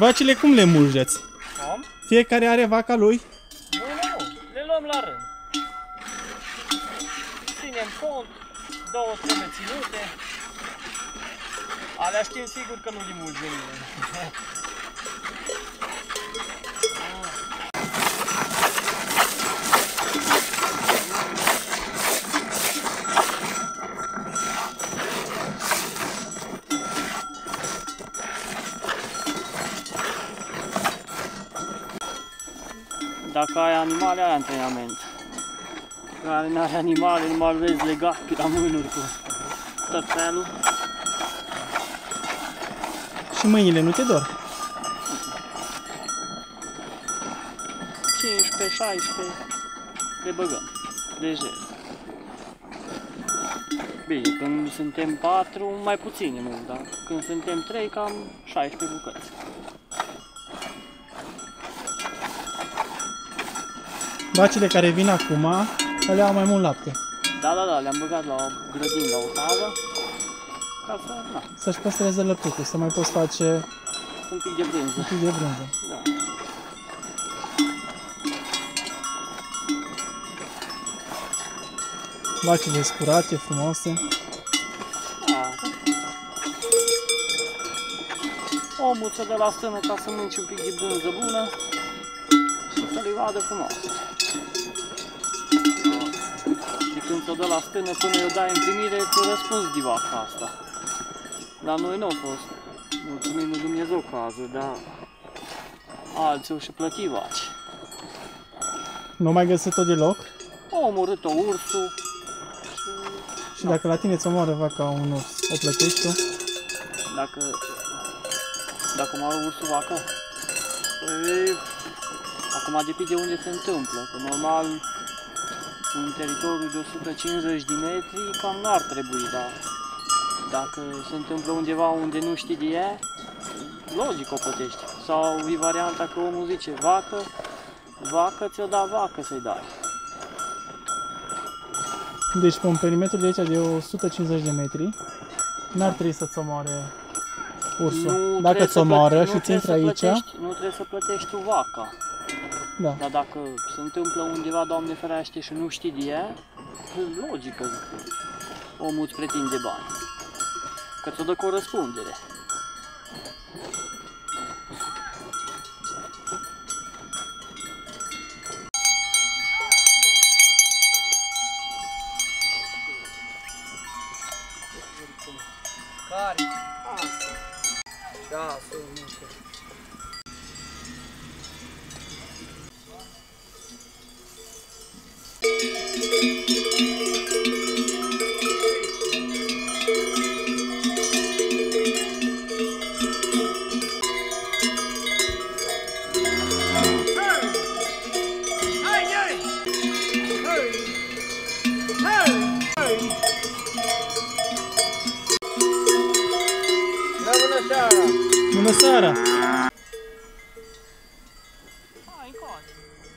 vacile cum le mulgeți? Am? Fiecare are vaca lui? Nu, le luăm la rând. Ținem cont, două trebuie ținute. Alea știm sigur că nu le mulgem. Dacă ai animale, ai antrenament. Care nu are animale, numai vezi legat pe la mânuri cu tot felul. Și mâinile nu te dor? 15, 16, le băgăm, lejer. Bine, când suntem 4, mai puține mult, dar când suntem 3, cam 16 bucăți. Vacile care vin acum, le au mai mult lapte. Da, le-am băgat la o grădină, la o tavă, ca să, na. Să-și păstreze lăptucul, să mai poți face Un pic de brânză. un pic de brânză. Da. Vacile scurate, frumoase. Da. O muță de la stână ca să mânci un pic de brânză bună și să le vadă frumos. Și când ți-o dă la stână, până i-o dai în primire, tu răspunzi de vaca asta. Dar noi nu au fost, mulțumim lui Dumnezeu cazul, dar alții au și plătit vaci. Nu mai găsit-o deloc? Au omorât-o ursul. Și dacă la tine ți omoară vaca un urs, o plătești tu? Dacă omoară ursul vaca? Păi, acum depinde unde se întâmplă, că normal în teritoriul de 150 de metri cam n-ar trebui, dar dacă se întâmplă undeva unde nu știi de ea, logic o plătești. Sau e varianta că omul zice vacă, ți-o da vacă să-i dai. Deci pe un perimetru de aici de 150 de metri, n-ar trebui să-ți omoare ursul. Dacă ți omoară și ți intră aici... Nu trebuie să plătești tu vaca. Da. Dar dacă se întâmplă undeva, Doamne ferește, și nu știi de ea, logic că omul îți pretinde bani. Că ți-o dă cu o răspundere. Care? Asta. Da, sunt multe. Bună seara! Hai, încoace.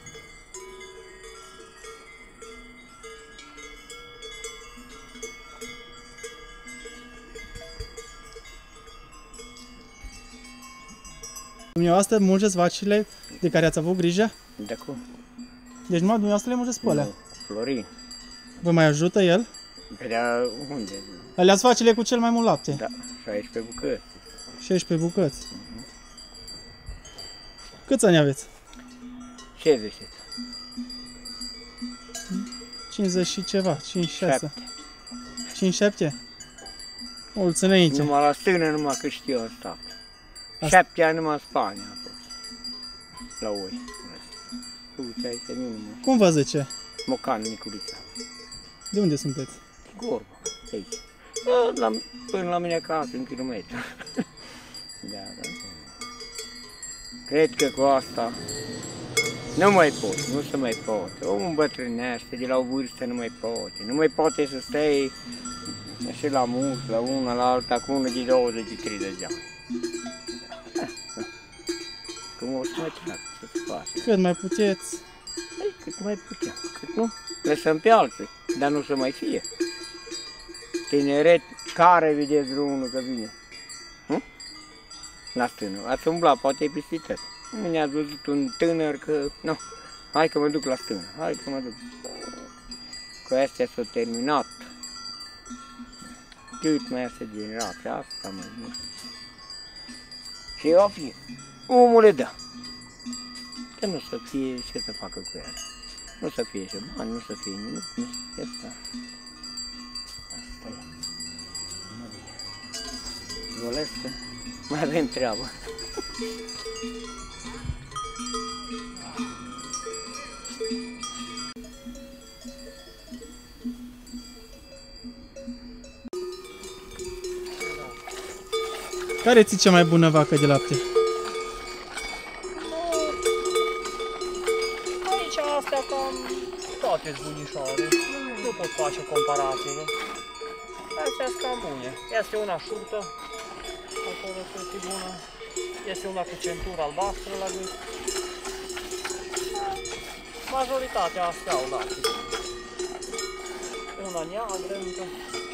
Dumneavoastră mulgeți vacile de care ați avut grijă? De cum? Deci numai dumneavoastră le mulgeți pe alea. Florin. Vă mai ajută el? Vedea unde? Alea-s vacile cu cel mai mult lapte. Da, 16 bucăți. 16 bucăți. Câți ani aveți? 60. 50 și ceva, 56. 7. 57? Mulți înainte. Numai la stână, numai că știu asta. 7 ani numai în Spania a fost. La oi. Uite aici, nu numai. Cum vă zice? Mocan, Nicurița. De unde sunteți? Gorba, aici. Până la mine acasă, un kilometru. Da. Cred că cu asta nu mai pot, nu se mai poate. Omul îmbătrânește, de la o vârstă nu mai poate. Nu mai poate să stai și la mult, la una, la alta, cu unul de 20 de 30 de ani. Cum o să mai treacă, să se face. Cât mai puteți? Ei, cât mai putem, cât nu. Lăsăm pe alții, dar nu să mai fie. Tineret, care vedeți vreunul că vine? la stână. Ați umblat, poate pisită. Mine ați văzut un tânăr că, nu, hai că mă duc la stână, hai că mă duc. Că astea s-au terminat. Cât mai este generația asta, mai mult. Și eu fi, omul le dă. Că nu să fie ce să facă cu ea. Nu să fie și bani, nu să fie nimic, nu să fie asta. Asta e. Golescă, mai avem treabă. Care ți cea mai bună vacă de lapte? Aici astea cam toate bunișoare. Nu pot face comparațiile. Astea sunt cam bune. Este una șurtă. Acolo este bună. Este una cu centură albastră la gât. Majoritatea astea au lapte. Una neagră încă.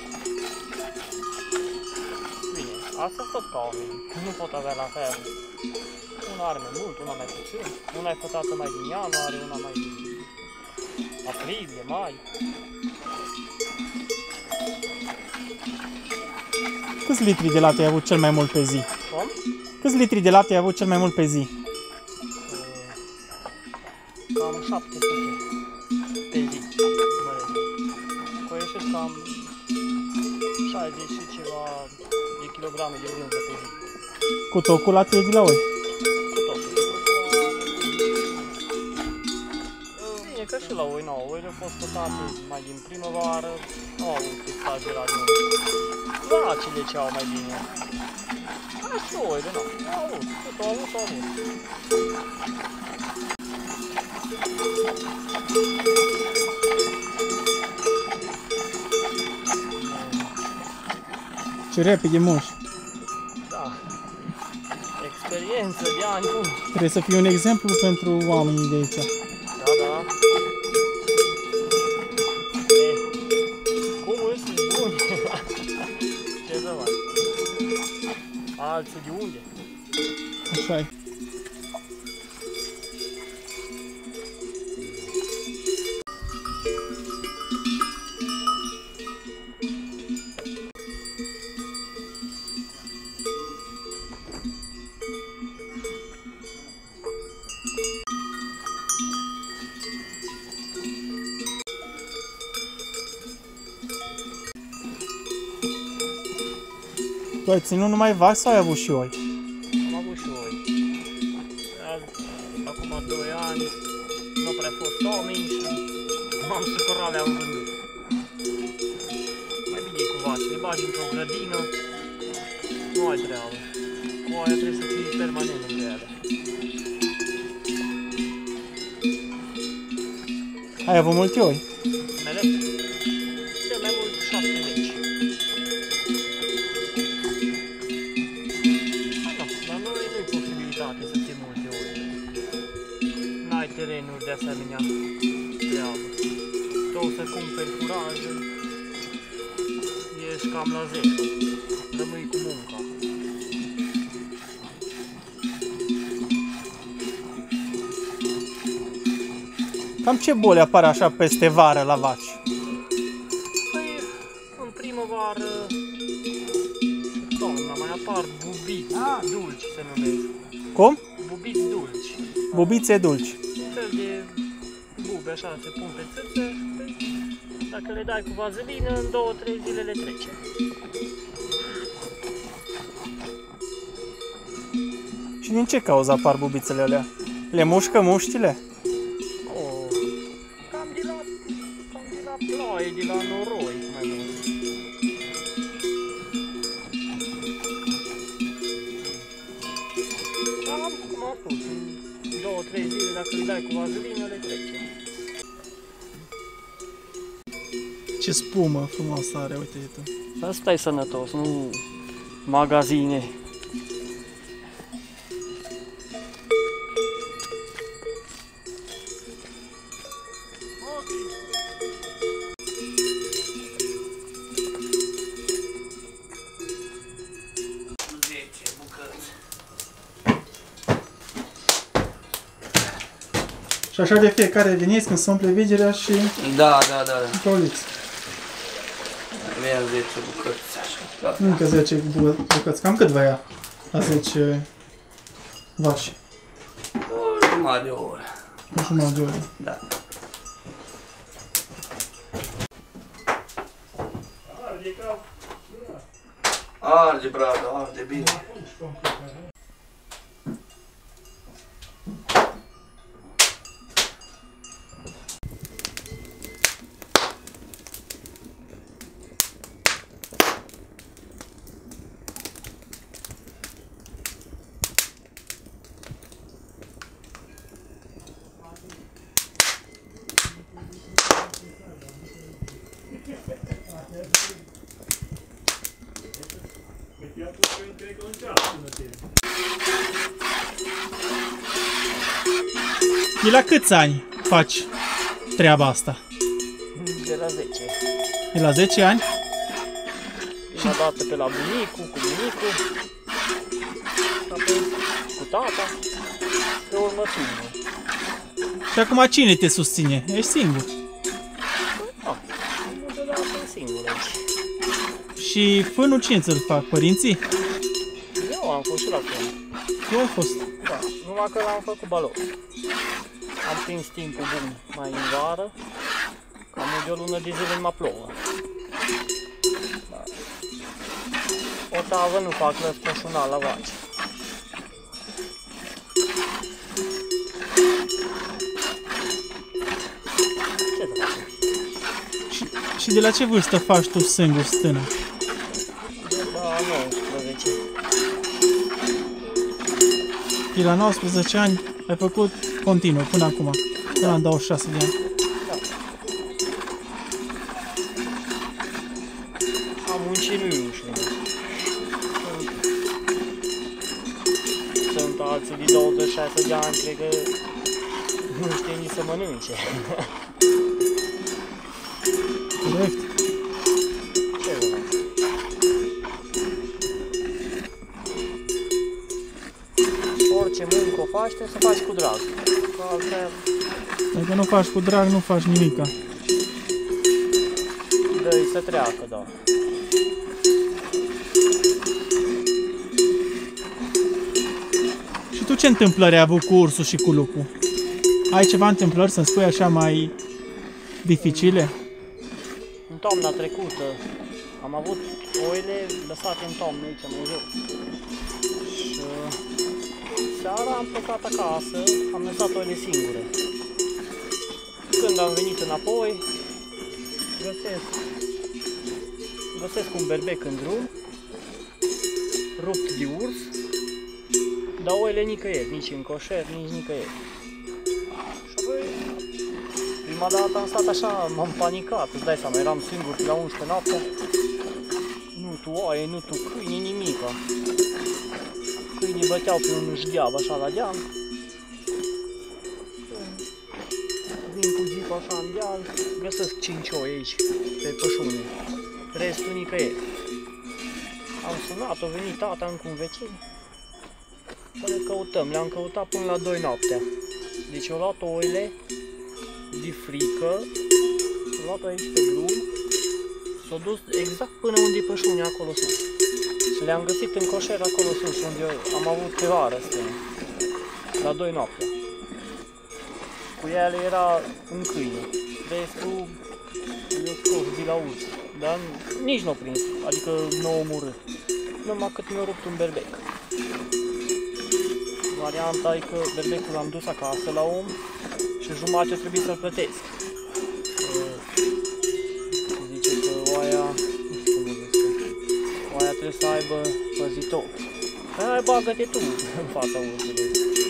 Bine, astea tot ca oameni. Nu pot avea la fel. Una are mai mult, una mai puțin. Una e fătată mai din ianuarie, una mai din aprilie, mai. Câți litri de lapte ai avut cel mai mult pe zi? Cum? Câți litri de lapte ai avut cel mai mult pe zi? Cam 700 pe zi. Că ieșit cam 60 și ceva de kilograme de brânză pe zi. Cu tot cu lapte de la oi? Cu totul. Bine că și la oi, nu, oile au fost fătate mai din primăvară, nu au exagerat mult. Vacile ce au mai bine. Dar și oile, nu, au avut, cât au avut, au avut. Ce repede munci. Da. Experiență de ani buni. Trebuie să fii un exemplu pentru oamenii de aici. Da, da. Cum îți buni? Ce să faci? Alții de unde? Așa e. Tu ai ținut numai vaci sau ai avut și oi? Am avut și oi. Acum 2 ani nu a prea fost oameni și m-am supărat, le-am vândut. Mai bine e cu vaci, le bagi într-o grădină, nu ai treabă. Cu aia trebuie să fii permanent lângă ele. Ai avut multe oi? Mele? Cel mai mult 70. Dar noi nu-i posibilitate să ții multe oi. N-ai terenuri de asemenea treabă. Tu să cumperi furaje, ești cam la 10. Rămâi cu munca. Cam ce boli apar așa peste vară la vaci? Păi, în primăvară și toamna mai apar bubiți dulci se numesc. Cum? Bubiți dulci. Bubițe dulci. Un fel de bube așa se pun pe țâțe. Dacă le dai cu vazelină, în 2-3 zile le trece. Și din ce cauză apar bubițele alea? Le mușcă muștile? Cam de la ploaie, de la noroi mai mult. Cam cum a spus, în 2-3 zile dacă le dai cu vazelină, le trece. Ce spumă frumoasă are, uite tu. Să stai sănătos, nu magazine. Și așa de fiecare veniți când se umple vigerea și Da. proliți. Avea 10 bucăți așa. Da. Încă 10 bucăți. Cam cât va ia la 10 vași? O jumătate de oră. O jumătate de oră. Da. Arde, bravo, arde bine. De la câți ani faci treaba asta? De la 10. De la 10 ani? Prima dată pe la bunicul, cu bunicul, apoi cu tata, pe urmă singur. Și acum cine te susține? Ești singur. Da, nu de la singur aici. Și fânul cine ți-l fac? Părinții? Eu am fost și la fân. Tu ai fost. Da, numai că l-am făcut balos. Am prins timpul bun mai în vară, cam de o lună de zile numai plouă. Da. O tavă nu fac răspășunat la vaci. Ce să facem? Și de la ce vârstă faci tu singur stână? De la 19. De la 19 ani ai făcut continuu până acum, până la 26 de ani. Am muncit nu ușor. Sunt alții de 26 de ani, cred că nu știe nici să mănânce. Corect. Ce vă fac? Orice muncă o faci, trebuie să faci cu drag. Că altfel Dacă nu faci cu drag, nu faci nimica. dă-i să treacă, da. Și tu ce întâmplări ai avut cu ursul și cu lupul? Ai ceva întâmplări, să-mi spui așa, mai dificile? În toamna trecută am avut oile lăsate în toamnă aici, mai jos. Și seara am plecat acasă, am lăsat oile singure. Când am venit înapoi, găsesc un berbec în drum, rupt de urs, dar oile nicăieri, nici în coșer, nici nicăieri. Și apoi, prima dată am stat așa, m-am panicat, îți dai seama, eram singur la 11 noaptea. Nu tu oaie, nu tu câine, nimica. Câinii băteau pe un jdeav așa la deal. Vin cu jeep așa în deal, găsesc 5 oi aici, pe pășune. Restul nicăieri. Am sunat, a venit tata încă un vecin. Să le căutăm, le-am căutat până la 2 noaptea. Deci au luat oile de frică, au luat aici pe drum, s-au dus exact până unde e pășunea acolo sus. Și le-am găsit în coșer acolo sus, unde am avut pe vară stână, la 2 noaptea. Cu ele era un câine, restul i-a scos de la urs, dar nici nu a prins, adică nu a omorât, numai cât mi-a rupt un berbec. Varianta e că berbecul l-am dus acasă la om și jumătate trebuie să-l plătesc. Zice că oaia, nu știu cum o zice, oaia trebuie să aibă păzitor. Hai, bagă-te tu în fața ursului.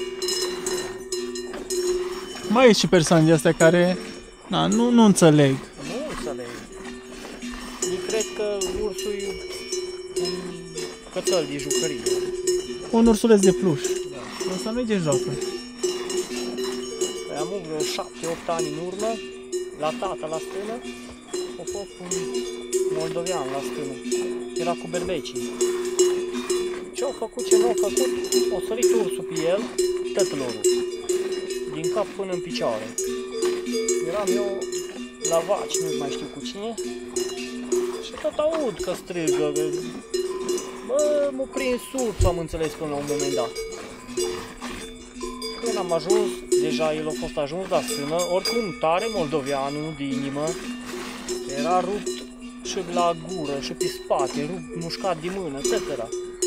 Mai e și persoane de astea care nu înțeleg. Nu înțeleg. Eu cred că ursul e un cățăl de jucărie. Un ursuleț de pluș. Asta nu e de joacă. Păi am vreo 7-8 ani în urmă, la tata la stână, a fost un moldovean la stână. Era cu berbecii. Ce-au făcut, ce nu-au făcut, o sărit ursul pe el, tătul o rupt. Din cap până în picioare. Eram eu la vaci, nu mai știu cu cine. Și tot aud că strigă. Bă, m-a prins surțul, am înțeles până la un moment dat. Când am ajuns, deja el a fost ajuns la sână, oricum tare moldoveanul de inimă. Era rupt și la gură și pe spate, rupt, mușcat din mână, etc.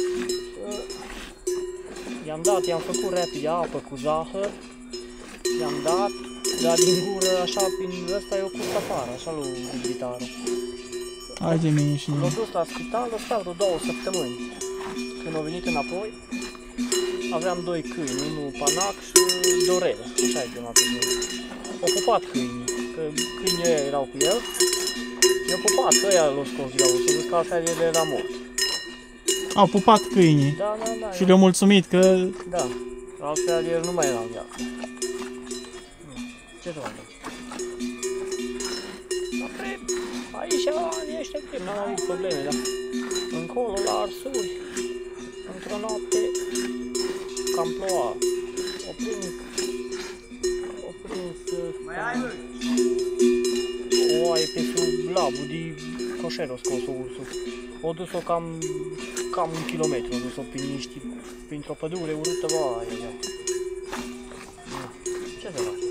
I-am dat, i-am făcut repede apă cu zahăr, i-am dat, dar din gură, așa, prin ăsta eu curs afară, așa lui debitarul. Hai de mine și L-a dus la spital, a stat vreo 2 săptămâni. Când a venit înapoi, aveam 2 câini, unul panac și dorele, așa e chemat pe mine. Au pupat câinii, că câinii ăia erau cu el. I-au pupat, că ăia l-au scos de la ușă, că altfel el era mort. Au pupat câinii. Da, da, da. Și le-au mulțumit că... Da, altfel el nu mai era în viață. Ce doamne? Aici, ăștia cred, n-am avut probleme, dar încolo, la arsuri, într-o noapte, cam ploua. O prins o oaie pe sub labul de coșer o scos-o ursul. O dus-o cam 1 kilometru, o dus-o printr-o pădure urâtă, bă, ce să faci?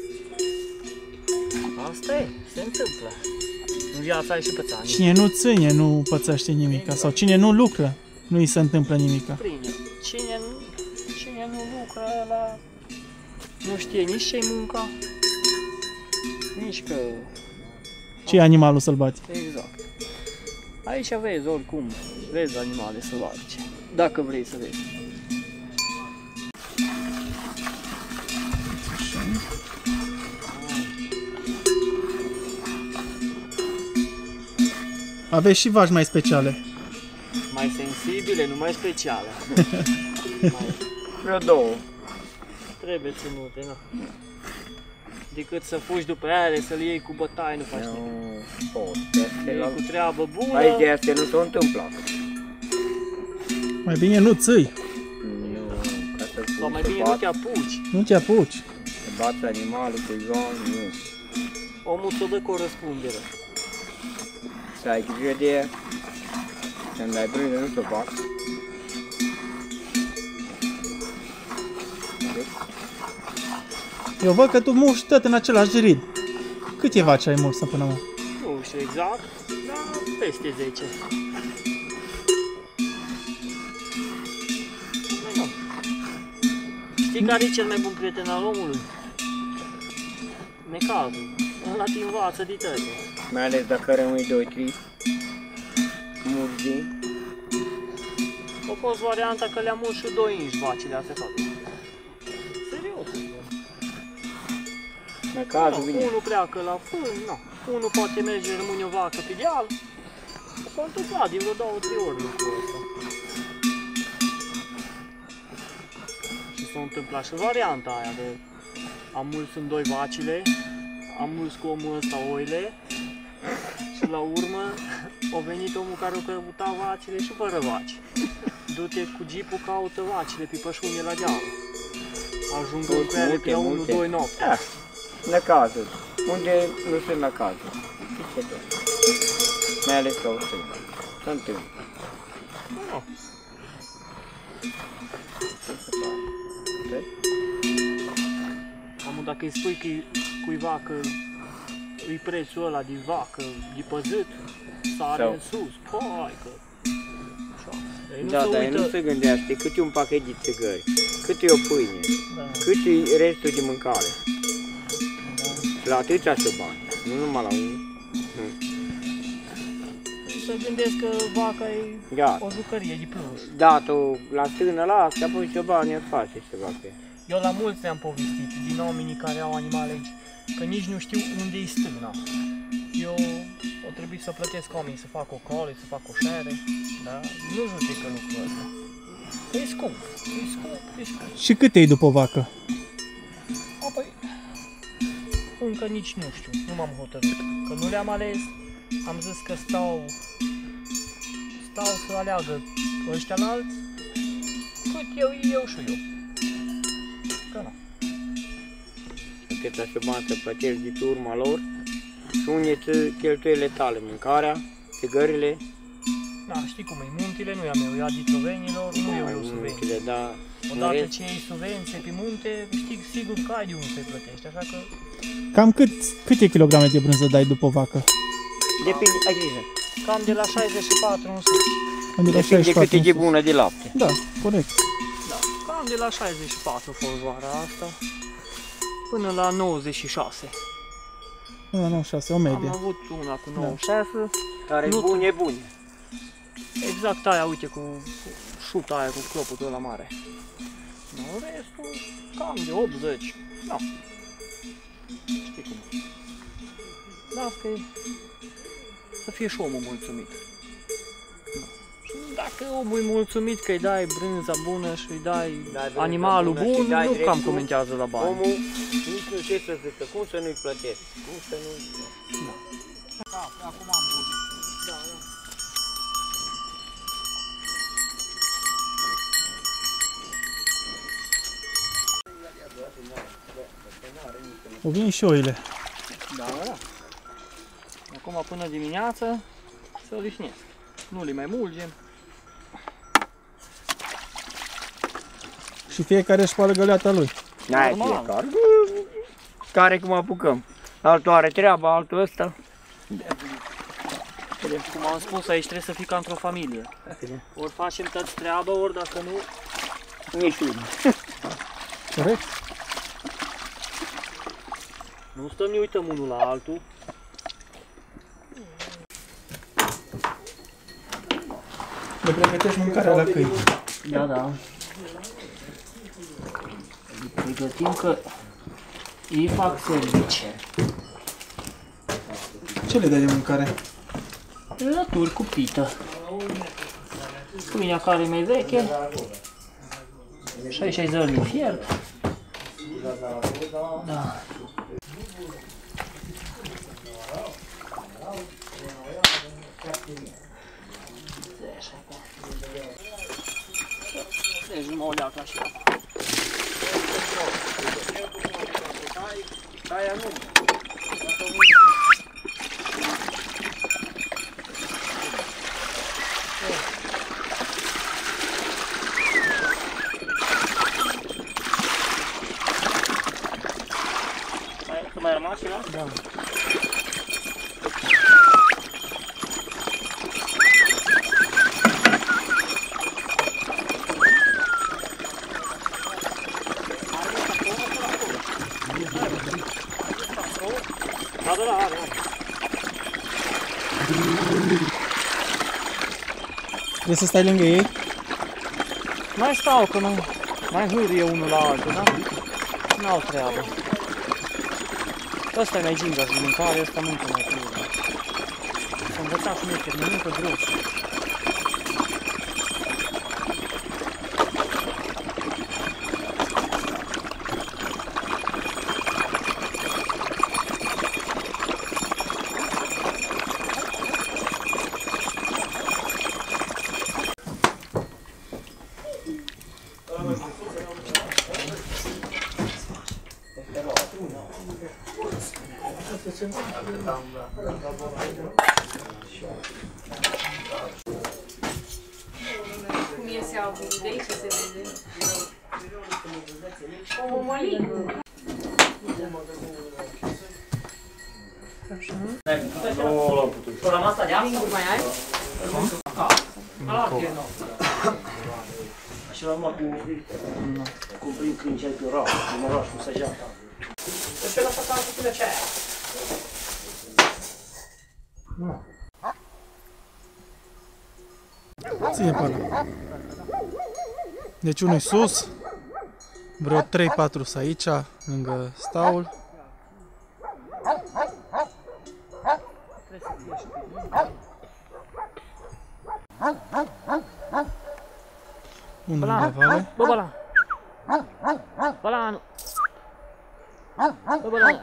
Asta e, se întâmplă. În viața ai și pățani. Cine nu ține, nu pățește nimica. Sau cine nu lucră, nu îi se întâmplă nimica. Cine nu lucră, ăla nu știe nici ce-i munca, nici că... Ce e animalul sălbatic? Exact. Aici vezi oricum, vezi animale sălbatice, dacă vrei să vezi. Aveți și vaci mai speciale. Mai sensibile, nu mai speciale. Vreo 2. Trebuie ținute, na. Decât să fugi după ele, să le iei cu bătaie, nu faci nimic. Nu pot. Iei cu treabă bună. Aici de astea nu s-a întâmplat. Mai bine nu ții. Nu, ca să Sau mai fugi, bine să nu te apuci. Nu te apuci. Să bați animalul pe zon, nu. Omul ți-o dă cu o răspundere. Să ai grijă de ea. Când ai brânză, nu s-o bați. Eu văd că tu muști tot în același gerid. Câte vaci ai mulți până acum? Nu știu exact, dar peste 10. Nu. Știi care e cel mai bun prieten al omului? Necazul. Ăla te învață de tăte. Mai ales dacă rămâi 2-3 mulți. A fost varianta că le-am mult și 2 inși vacile astea toate. Serios. Mai cazul vine. Unul pleacă la fân, nu. Unul poate merge, rămâne o vacă pe deal. S-a întâmplat din vreo 2-3 ori lucrul ăsta. Și s-a întâmplat și varianta aia de am mulți în 2 vacile, am mulți cu omul ăsta oile și la urmă a venit omul care o căuta vacile și fără vaci. Du-te cu jeepul, caută vacile pe pășune la deal. Ajungând cu ele pe 1-2 noapte. Da, la cazuri. Unde nu sunt la cazuri. Mai ales la o stângă. Se întâmplă. Nu. Am dacă îi spui că cuiva că îi prețul ăla de vacă, de păzit, sare în sus, hai că... Da, dar nu se gândește cât e un pachet de țigări, cât e o pâine, cât e restul de mâncare. La atâția se bani, nu numai la unul. Să gândesc că vaca e o jucărie de plus. Da, tu la stână la asta, apoi ce bani îți face ceva pe ea. Eu la mulți mi-am povestit din oamenii care au animale aici, că nici nu știu unde e stâna. Eu o trebuie să plătesc oamenii să fac o cale, să fac o șere, da? Nu judecă lucrul ăsta. E scump, e scump, e scump. Și cât e după o vacă? Apoi, încă nici nu știu, nu m-am hotărât, că nu le-am ales, am zis că stau să aleagă ăștia la alți, cât eu și eu. Că nu. cât să bani să plătești de pe urma lor și unde cheltuielile tale, mâncarea, țigările. Da, știi cum e, muntele nu e a meu, e a ditovenilor, nu eu subvenție. Da. Odată ce iei subvenție pe munte, știi sigur că ai de unde să-i plătești, așa că... Cam câte kilograme de brânză dai după vacă? Depinde, ai grijă. Cam de la 64 în sus. Depinde cât e de bună de lapte. Da, corect. Da, cam de la 64 folvoara asta până la 96. Până la 96, o medie. Am avut una cu 96. Care Nu- bune, bune. Exact aia, uite, cu șuta aia, cu clopotul ăla mare. No, restul, cam de 80. Da. Știi cum. Las că e... să fie și omul mulțumit. Da. Și dacă omul e mulțumit că îi dai brânza bună și îi dai brânza animalul bună și bun, îi dai nu cam dreptul, comentează la bani. Omul nici nu știe să zică, cum să nu-i plătesc, cum să nu... Da, acum am pus. Da, da. O vin și oile. Da, da. Acum până dimineață să lișnesc. Nu le mai mulgem. Și fiecare își spală găleata lui. N-ai Normal. fiecare. Care cum apucăm. Altul are treaba, altul ăsta. Cum am spus, aici trebuie să fii ca într-o familie. Ori facem toți treaba, ori dacă nu... Nici unul. Corect? Nu stăm, ne uităm unul la altul. Le pregătești mâncarea la câini. Da, da. Le pregătim că ei fac service. Ce le dai de mâncare? Lături cu pită. Pâinea care e mai veche. 6 zări de fiert. Da. Deci nu mă leac la și Aia nu. mai rămas ceva? Da. Trebuie să stai lângă ei? Mai stau, că nu mai hârie unul la altul, da? N-au treabă. Ăsta e mai gingaș de mâncare, ăsta mâncă mai târziu. S-a învățat și mâncare, mănâncă gros. Cum iese albul de aici se vede. O mămăligă. Singur mai ai? Și l-am luat cu prin când ce-ai pe oraș, în oraș cu săgeata. Deci eu asta am făcut ce aia. Ține pe ăla. Deci unul sus, vreo 3-4 sunt aici, lângă staul. Unul la vale. Bă, Balan! Balan! Bă, Balan!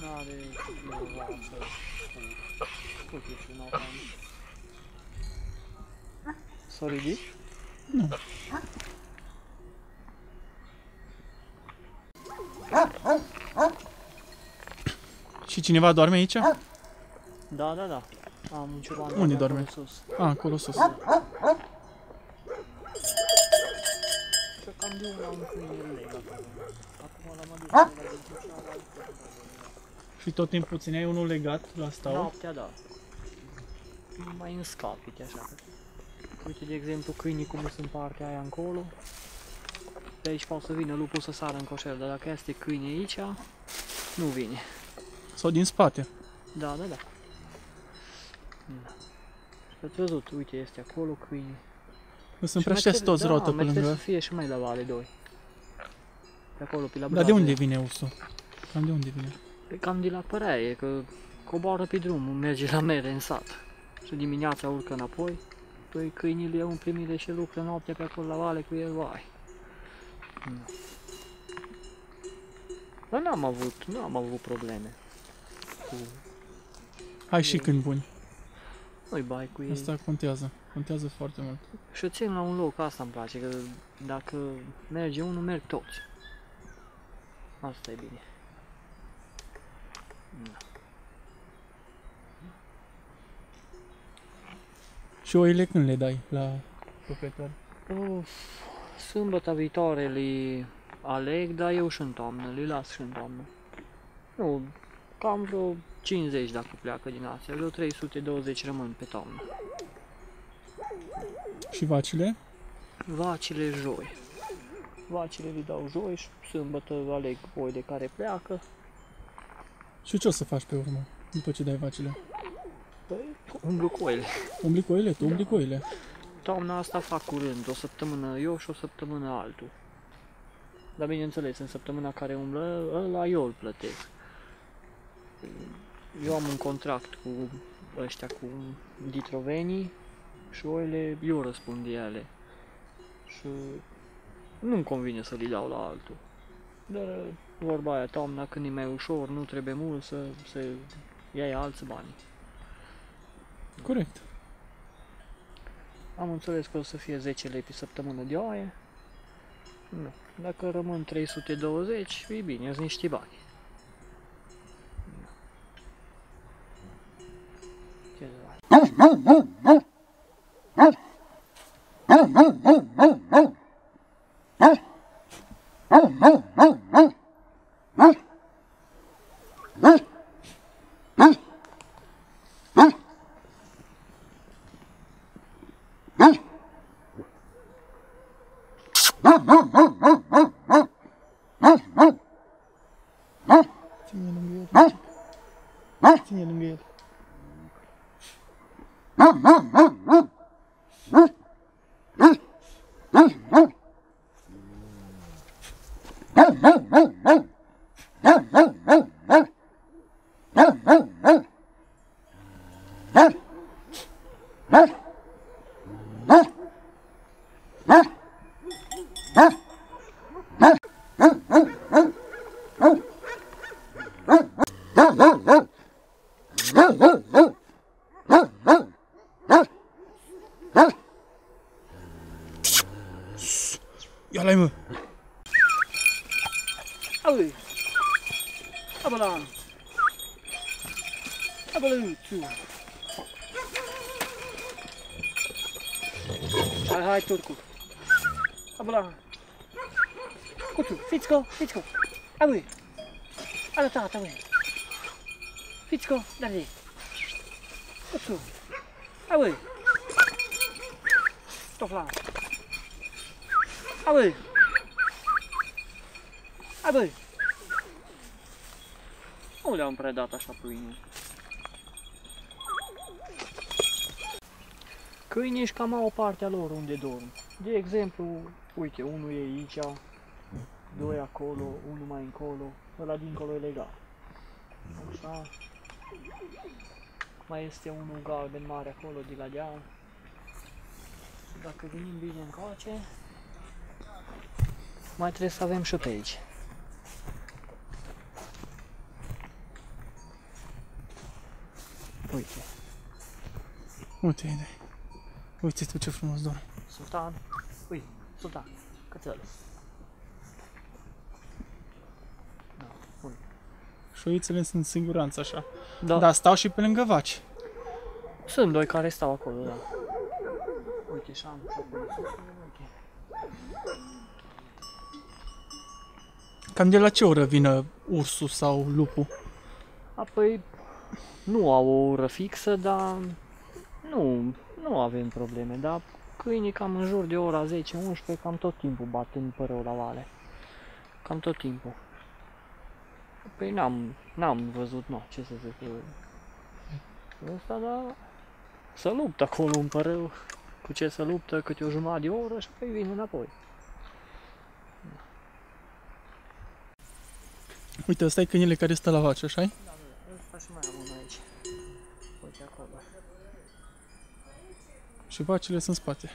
N-are o rață cu ce n-au cam. S-o ridic? Nu. Și cineva doarme aici? Da, da, da. Am un cioban. Unde doarme? Acolo sus. Acolo sus. Cred că am de una un câine leg acolo. Acum l-am adus la dintușa. Și tot timpul țineai unul legat la stau? Noaptea, da. Mai în scap, uite așa. Uite, de exemplu, câinii cum sunt partea aia încolo. De aici poate să vină lupul să sară în coșer, dar dacă este câine aici, nu vine. Sau din spate? Da, da, da. Și ați văzut, uite, este acolo câini. Sunt prea toți rotă pe mai trebuie lângă. să fie și mai la Vale 2. Pe acolo, pe la Dar de unde vine ursul? Cam de unde vine? Cam de la Păraie, că coboară pe drum, merge la mere în sat. Și dimineața urcă înapoi. Păi câinii le iau în primire și lucră noaptea pe acolo la Vale cu el, vai. Dar n-am avut probleme. Hai și când buni. Nu-i bai cu ei. Asta contează. Contează foarte mult. Și o țin la un loc, asta îmi place, că dacă merge unul, merg toți. Asta e bine. Și oile când le dai la proprietar? Sâmbătă viitoare le aleg, dar eu și în toamnă, le las și în toamnă. Nu, cam vreo 50 dacă pleacă din astea, vreo 320 rămân pe toamnă. Și vacile? Vacile joi. Vacile le dau joi și sâmbătă aleg oile care pleacă. Și ce o să faci pe urmă, după ce dai vacile? Păi, umblu cu oile. Umbli cu oile? Tu umbli cu oile. Toamna asta fac curând, o săptămână eu și o săptămână altul. Dar bineînțeles, în săptămâna care umblă, ăla eu îl plătesc. Eu am un contract cu ăștia, cu ditrovenii și oile eu răspund de ele. Și nu-mi convine să le dau la altul. Dar vorba aia, toamna când e mai ușor, nu trebuie mult să iei alți bani. Corect. Am înțeles că o să fie 10 lei pe săptămână de oaie. Nu. Dacă rămân 320, e bine, sunt niște bani. Ce Ține lângă el. Ține lângă el. Ia la-i, mă! Auzi! Abălan! Abălăuțu! Hai, turcu! Abălan! Cuțu, fițco, fițco! Auzi! Arătat, auzi! Fițco, dar-i! Cuțu! Auzi! Toflan! Auzi! Auzi! Nu le-am predat așa pâine. Câinii își cam au partea lor unde dorm. De exemplu, uite, unul e aici, doi acolo, unul mai încolo, ăla dincolo e legat. Așa. Mai este unul galben mare acolo de la deal. Dacă venim bine încoace, mai trebuie să avem și pe aici. Uite. Uite, uite tu ce frumos dorm. Sultan. Uite, Sultan. Cățelul. Da, bun. Șoițele sunt în siguranță așa. Da. Dar stau și pe lângă vaci. Sunt doi care stau acolo, da. Uite, și am și acolo sus, uite. Cam de la ce oră vine ursul sau lupul? Apoi nu au o oră fixă, dar nu avem probleme, dar câinii cam în jur de ora 10-11, cam tot timpul bat în părău la vale. Cam tot timpul. Păi n-am văzut, ce să zic, ăsta, dar să luptă acolo în părău. Cu ce să luptă, câte o jumătate de oră și apoi vin înapoi. Uite, ăsta e câinele care stă la vaci, așa-i? Da, ăsta și mai am unul aici. Uite acolo. Și vacile sunt în spate.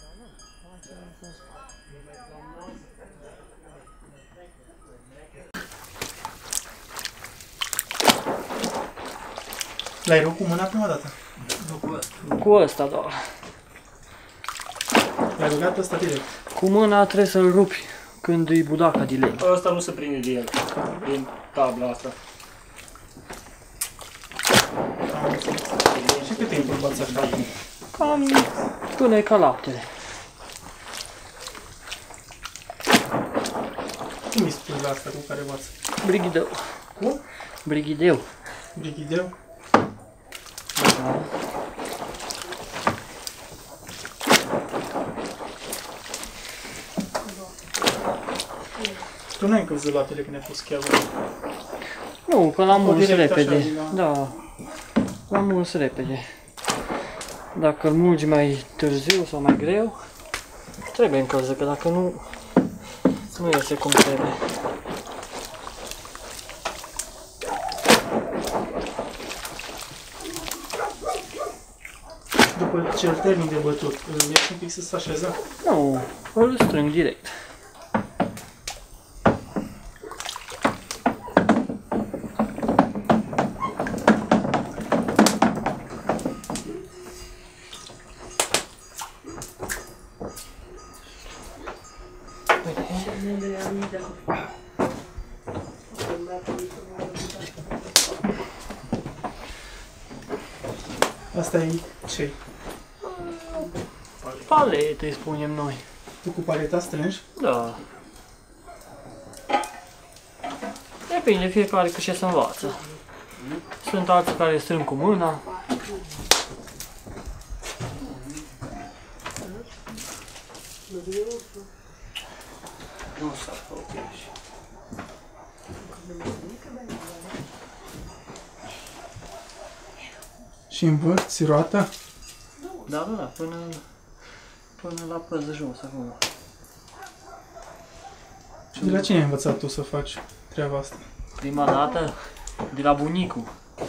L-ai rupt cu mâna prima dată? Cu ăsta doar. L-ai rugat ăsta direct. Cu mâna trebuie să-l rupi când îi budaca de lemn. Ăsta nu se prinde de el, din tabla asta. Și cât timp îl bați așa? Cam până e ca laptele. Cum îi spui la asta cu care bați? Brighideu. Cum? Brighideu. Brighideu? Da. Tu n-ai încălzit laptele când ai pus cheavă. Nu, că l-am muls direct așa, repede. din la- Da. L-am muls repede. Dacă îl mulgi mai târziu sau mai greu, trebuie încălzit, că dacă nu iese cum trebuie. După ce îl termin de bătut, îl lași un pic să se așeze? Nu, îl strâng direct. Asta e ce? Palete, îi spunem noi. Tu cu paleta strângi? Da. Depinde fiecare cu ce se învață. Sunt alții care strâng cu mâna. Nu s-a făcut. Și învârți roata? Da, până la păză jos acum. Și de la cine ai învățat tu să faci treaba asta? Prima dată de la bunicul.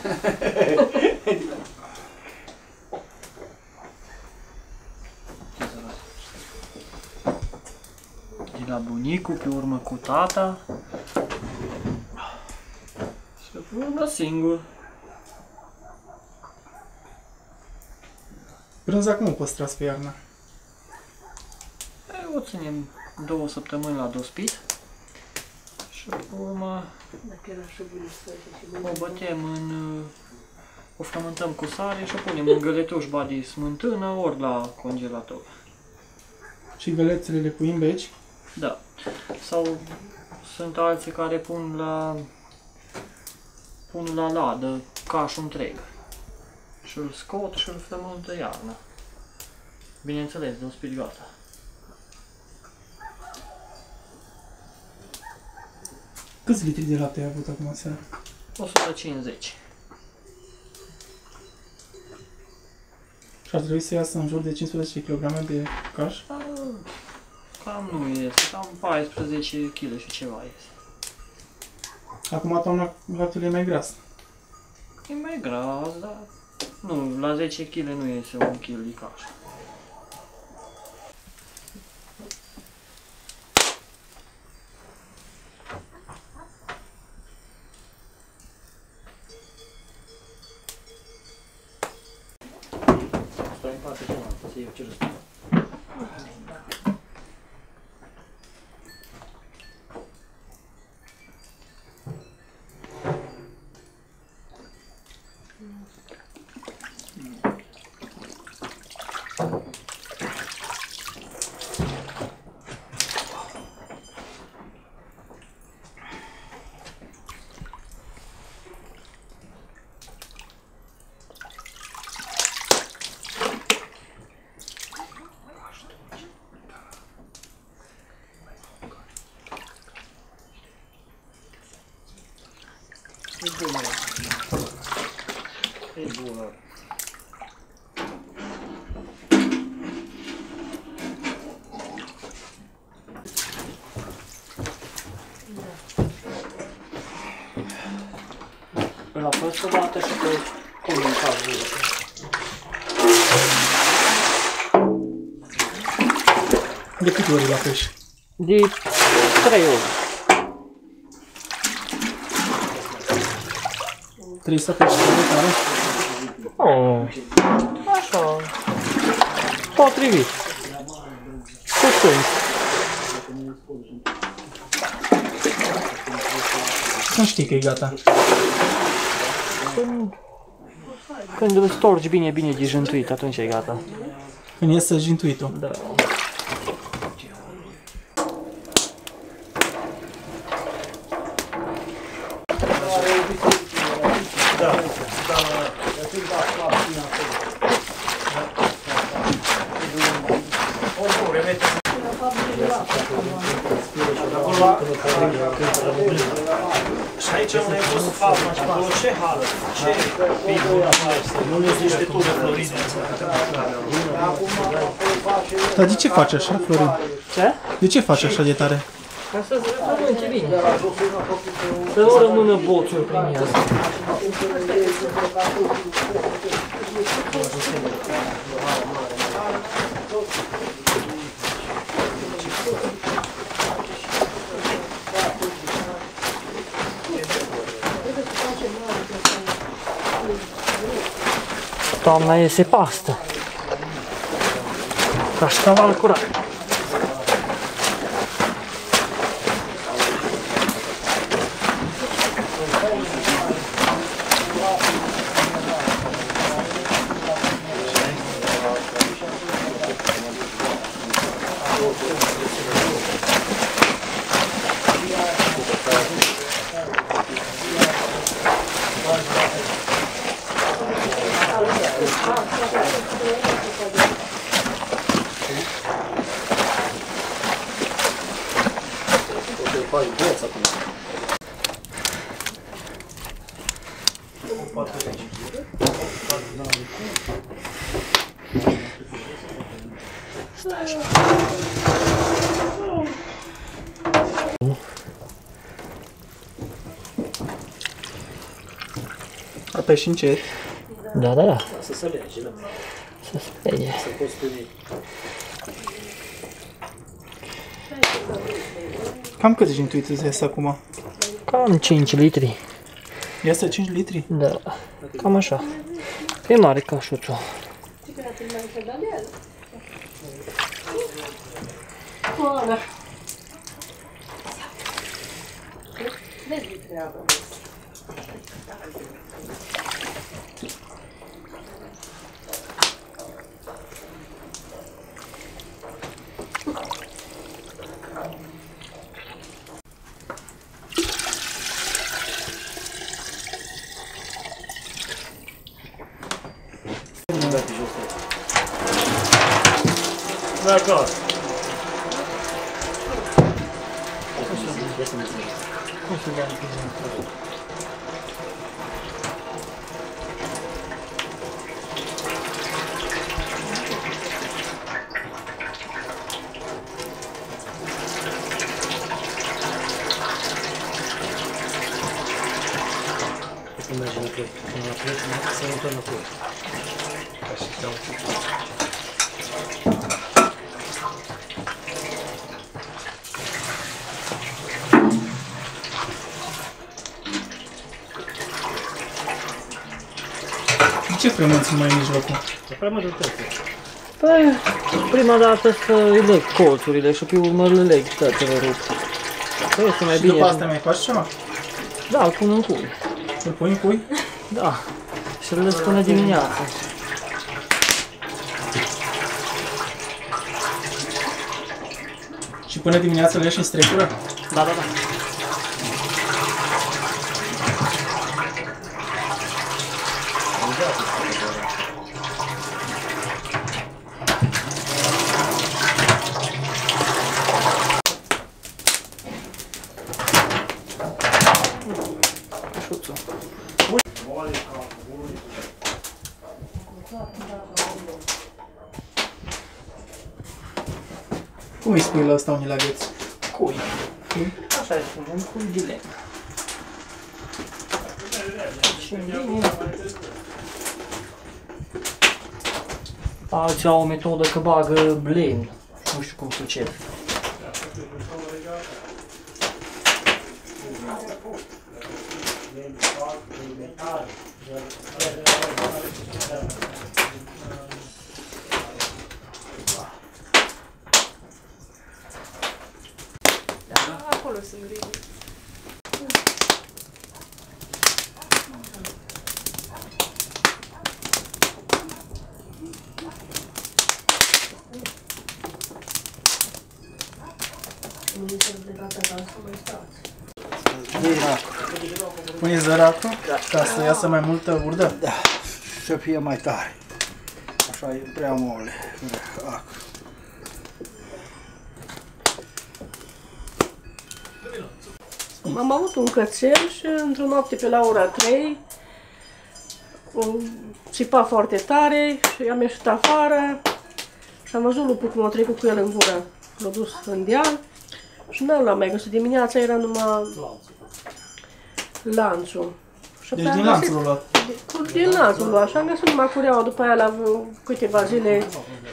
De la bunicul, pe urmă cu tata. Și pe urmă singur. Brânza cum o păstrați pe iarna? O ținem 2 săptămâni la dospit. Și pe urmă o bătem o frământăm cu sare și o punem în găletuș ba de smântână ori la congelator. Și gălețele le pui în beci? Da. Sau sunt alții care pun la ladă cașul întreg. Și îl scot și îl frământă iarna. Bineînțeles, de un spirit gata. Câți litri de lapte ai avut acum seara? 150. Și ar trebui să iasă în jur de 15 kg de caș? Cam nu iese, cam 14 kg și ceva iese. Acum toamna laptele e mai gras. E mai gras, dar nu, la 10 kg nu iese 1 kg de caș. eu ce răspund. E bună. E bună. L-a fost o dată și pe comunicat. De câte ori la pești? De 3 ori. 300 pești de tare? Oh, așa. Potrivit. Cu sens. Când știi că e gata? Când îl storci bine de jântuit, atunci e gata. Când iese jintuitul. Da. Și aici unde ai pus fauna și acolo ce hală? Ce pibul este? Nu le niște tube floride. Dar de ce faci așa, Florin? Ce? De ce faci așa de tare? Ca să se rămânce bine. Să nu rămână boțuri prin ea. Toamna iese pastă. Cașcaval curat. Apeși încet. Da, da, da. Să se lege, da. Să se vede. Să poți primi. Cam cât jintuit îți iese acum? Cam 5 litri. Iese 5 litri? Da, cam așa. E mare cașuțul. Da, clar. Imagina que na frente, né? Você não tá na frente. Acho que tá De ce frămânți mai în mijlocul? Prea mă duc. Păi, prima dată să-i leg colțurile și pe urmă le leg tățele rupt. Păi este mai Și bine. după asta mai faci ceva? Da, îl pun în cui. Îl pui în cui? Da. Și îl las până dimineața. Și până dimineața le ieși în strecură? Da, da, da. Cum îi spui la ăsta unii la vieți? Cui. Așa îi spunem, cui de lemn. Și în linie. Alții au o metodă că bagă lemn. Nu știu cum sucede. Acolo sunt grile. Puneți zăracul ca să iasă mai multă urdă? Da, să fie mai tare. Așa e prea mole. Am avut un cățel și într-o noapte pe la ora 3 țipa foarte tare și am ieșit afară și am văzut lupul cum a trecut cu el în gură. L-a dus în deal și nu l-am mai găsit. Dimineața era numai lanțul. Și Deci din lanțul l-a luat. Din lanțul luat și am găsit numai cureaua după aia la câteva zile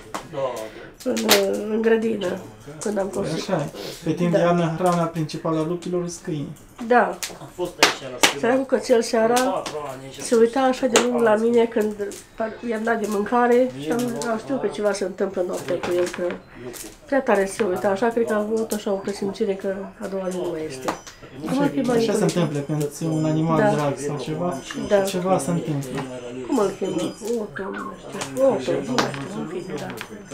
în grădină, când am cosit. Așa e. Pe timp de iarnă, hrana principală a lupilor sunt câini. Da. Săracul cățel seara se uita așa de lung la mine când i-am dat de mâncare și am știut că ceva se întâmplă noaptea cu el, că prea tare se uita așa, cred că am avut așa o presimțire că a doua zi nu mai este. Așa se întâmplă când ți un animal drag sau ceva, ceva se întâmplă. Cum îl chemă? Otto, nu știu. Otto, nu știu, în fine, da.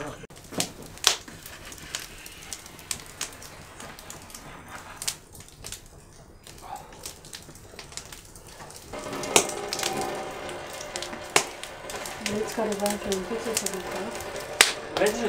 Vedeți care va într-o intuiție să ducă? Vezi?